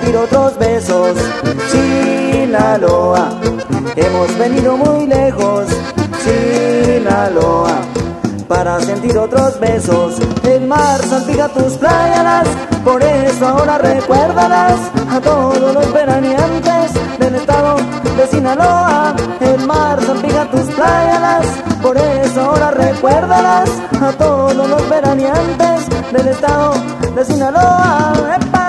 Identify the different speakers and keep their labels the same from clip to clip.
Speaker 1: sentir otros besos. Sinaloa, hemos venido muy lejos. Sinaloa, para sentir otros besos. El mar salpica tus playas, por eso ahora recuérdalas a todos los veraneantes del estado de Sinaloa. El mar salpica tus playas, por eso ahora recuérdalas a todos los veraneantes del estado de Sinaloa. ¡Epa!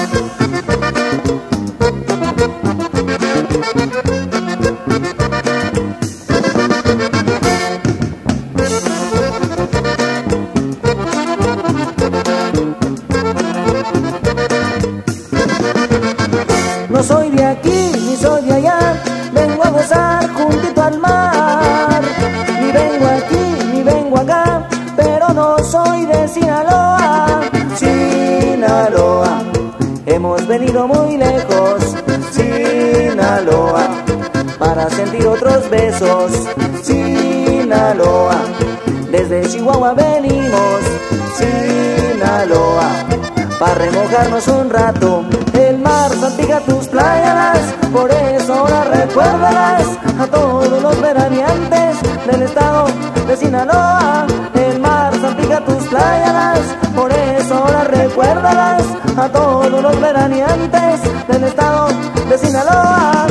Speaker 1: No soy de aquí ni soy de allá, vengo a gozar juntito al mar. Ni vengo aquí ni vengo acá, pero no soy de Sinaloa. Sinaloa, hemos venido muy lejos. Sinaloa, para sentir otros besos. Sinaloa, desde Chihuahua venimos. Sinaloa, para remojarnos un rato. El mar salpica tus playas, por eso ahora recuérdalas a todos los veraneantes del estado de Sinaloa. El mar salpica tus playas, por eso ahora recuérdalas a todos los veraneantes del estado de Sinaloa.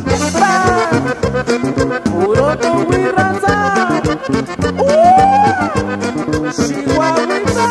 Speaker 1: ¡Puro Towirraza! ¡Chihuahuita!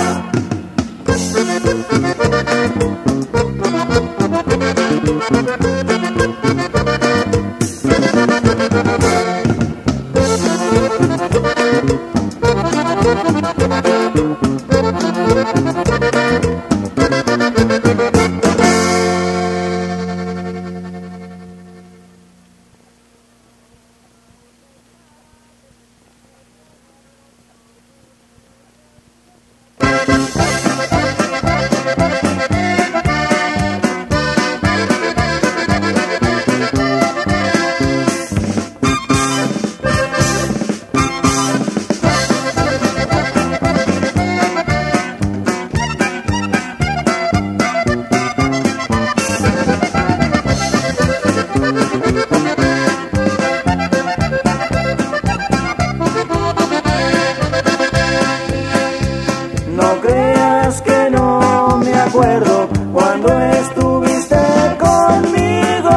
Speaker 1: No creas que no me acuerdo cuando estuviste conmigo.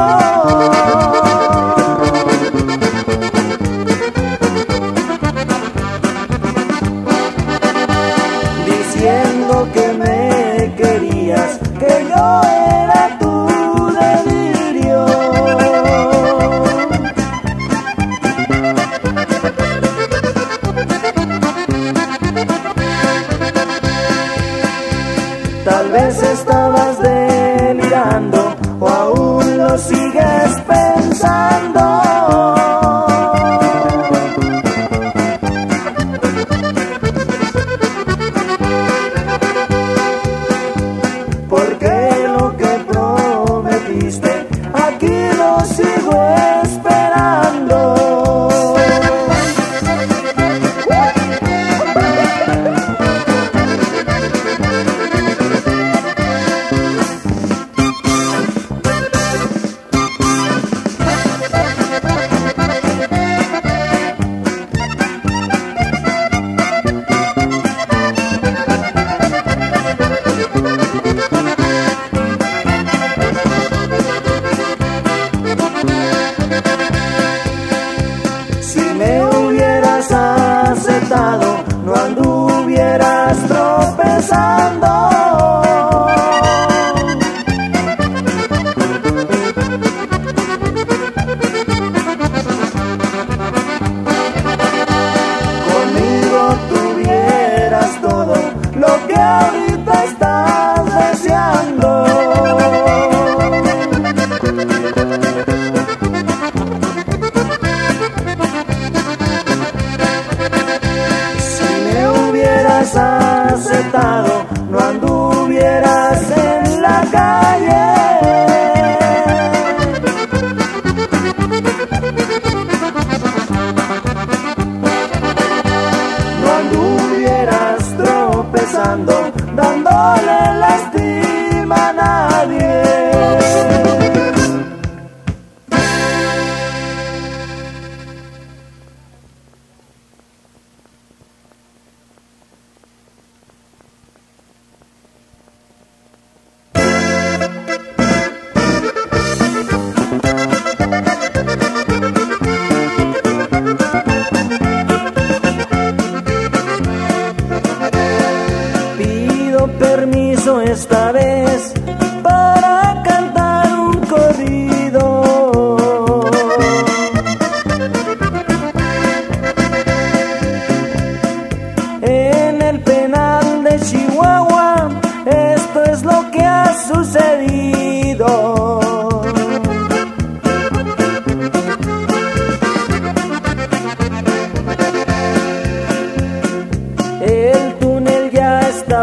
Speaker 1: Diciendo que me querías, que yo era tu delirio. Tal vez estabas delirando o aún lo sigues pensando. Porque lo que prometiste aquí lo sigo esperando.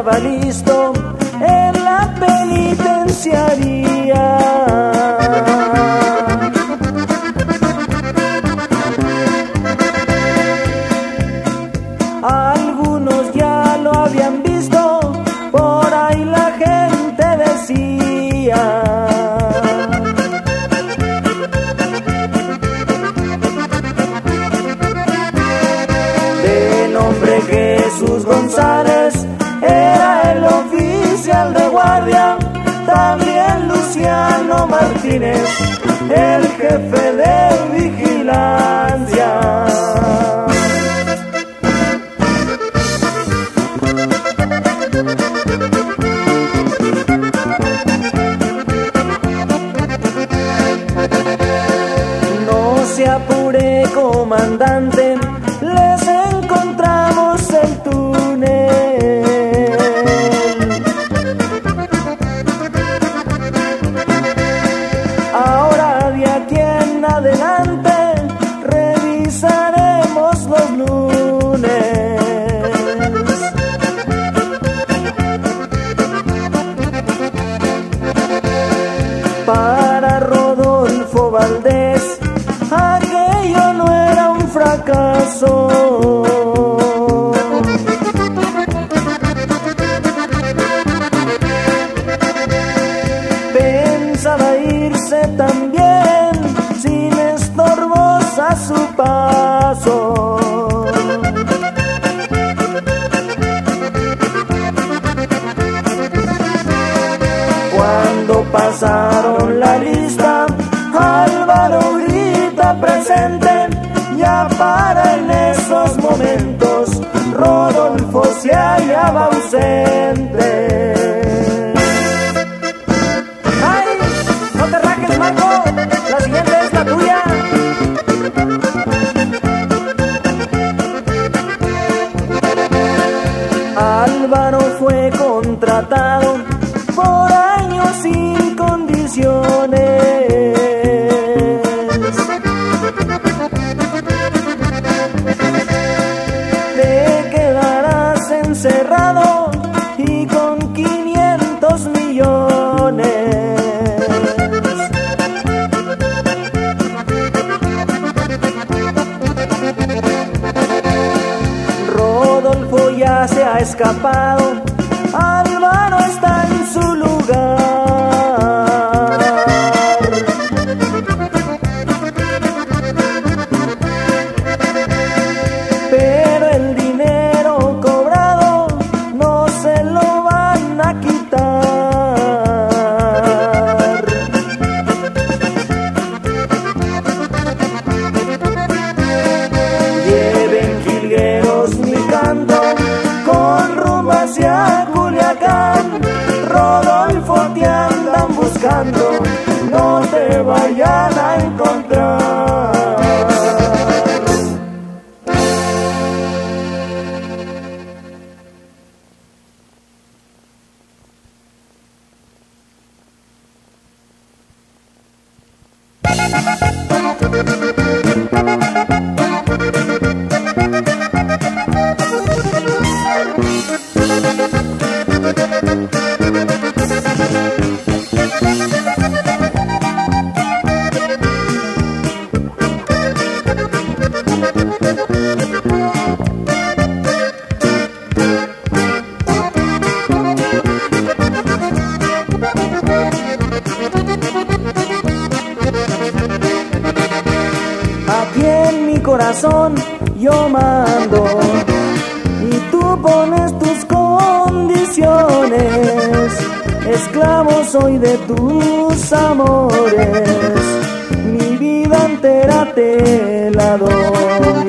Speaker 1: estaba listo en la penitenciaría. Algunos ya lo habían visto, por ahí la gente decía. De nombre Jesús González, era el oficial de guardia. También Luciano Martínez, el jefe de vigilancia. No se apure, comandante, les encontramos el túnel. Ahora de aquí en adelante revisaremos los lunes. Para Rodolfo Valdés, aquello no era un fracaso. Pensaba irse también sin estorbos a su paso. Cuando pasaron la lista, Álvaro grita presente. Ya para en esos momentos Rodolfo se hallaba ausente. ¡Ay! ¡No te rajes, Marco! La siguiente es la tuya. Álvaro fue contratado por años sin condiciones. Te quedarás encerrado y con 500 millones. Rodolfo ya se ha escapado, Álvaro está en su lugar. Pero el dinero cobrado no se lo van a quitar. Lleven jilgueros mi canto con rumbo hacia Culiacán. Rodolfo te andan buscando, no te vayan a encontrar. Aquí en mi corazón yo mando y tú pones tus condiciones. Esclavo soy de tus amores, mi vida entera te la doy.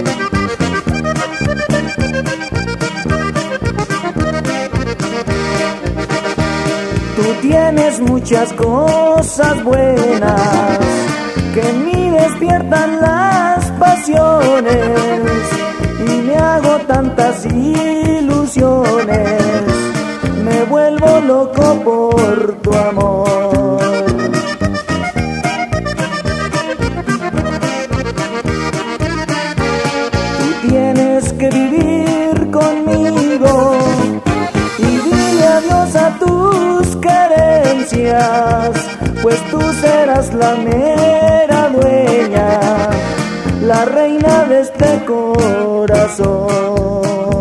Speaker 1: Tú tienes muchas cosas buenas que en mí despiertan las pasiones y me hago tantas ilusiones, me vuelvo loco por tu amor. Tú tienes que vivir conmigo y serás la mera dueña, la reina de este corazón.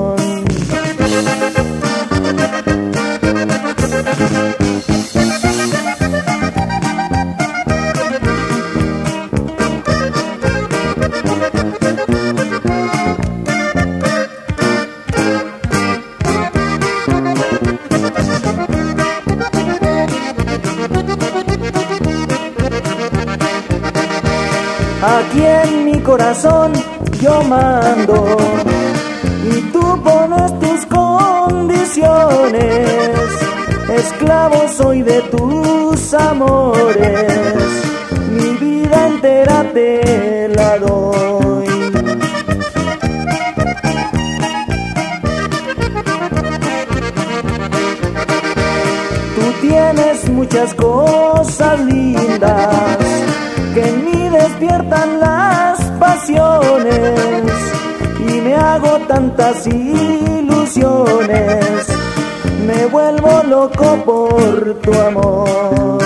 Speaker 1: Aquí en mi corazón yo mando y tú pones tus condiciones. Esclavo soy de tus amores, mi vida entera te la doy. Tú tienes muchas cosas lindas que en mí despiertan las pasiones y me hago tantas ilusiones, me vuelvo loco por tu amor.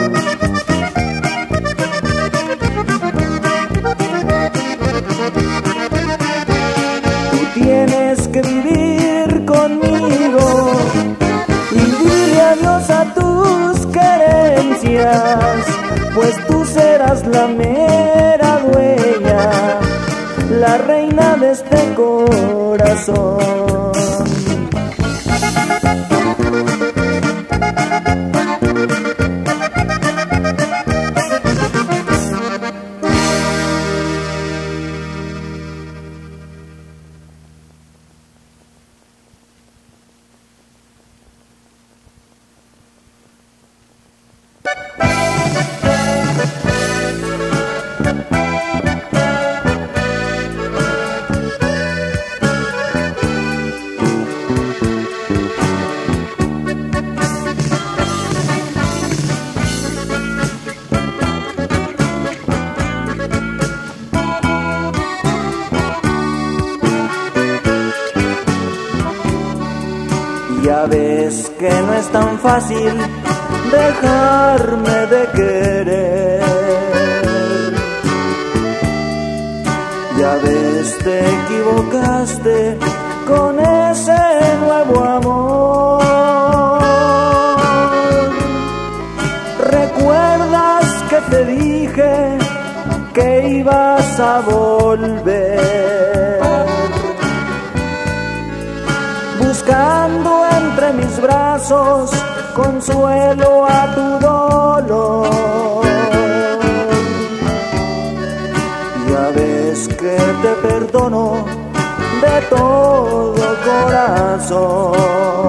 Speaker 1: Tú tienes que vivir conmigo y dile adiós a tus querencias, pues tú serás la mera dueña, la reina de este corazón. Ya ves que no es tan fácil dejarme de querer. Ya ves, te equivocaste con ese nuevo amor. ¿Recuerdas que te dije que ibas a volver? Buscando entre mis brazos consuelo a tu dolor. Ya ves que te perdono de todo corazón.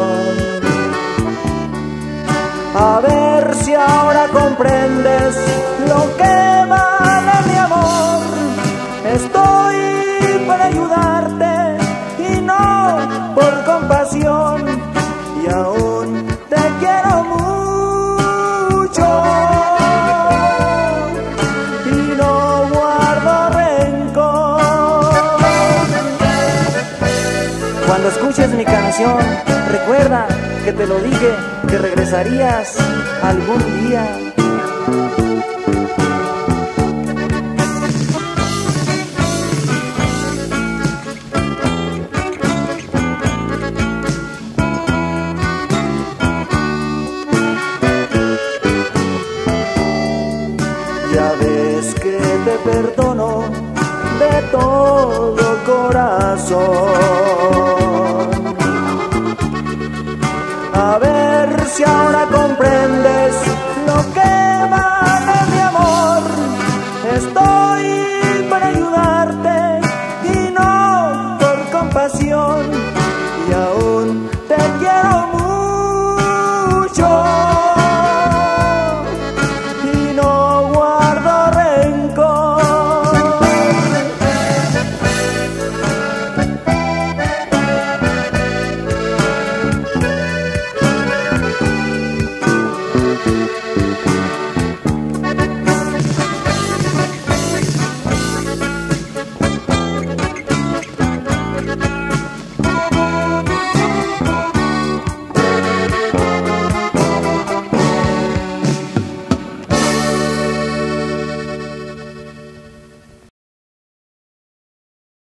Speaker 1: A ver si ahora comprendes lo que vale mi amor. Estoy para ayudarte y no por compasión, y aún te quiero mucho y no guardo rencor. Cuando escuches mi canción, recuerda que te lo dije, que regresarías algún día. Ya ves que te perdono de todo corazón. A ver si ahora